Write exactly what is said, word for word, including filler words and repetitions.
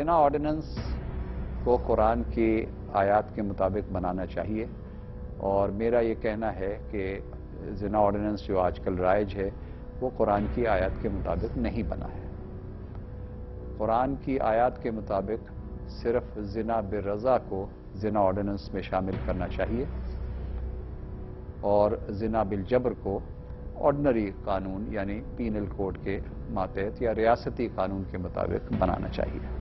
जिना ordinance को कुरान की आयत के मुताबिक बनाना चाहिए और मेरा ये कहना है कि जिना ऑर्डिनेंस जो आजकल राइज है वो कुरान की आयत के मुताबिक नहीं बना है। कुरान की आयत के मुताबिक सिर्फ जिना बिरज़ा को जिना ऑर्डिनेंस में शामिल करना चाहिए और जिना बिल जबर को ऑर्डनरी कानून यानी पीनल कोड के मातहत या रियासती कानून के मुताबिक बनाना चाहिए।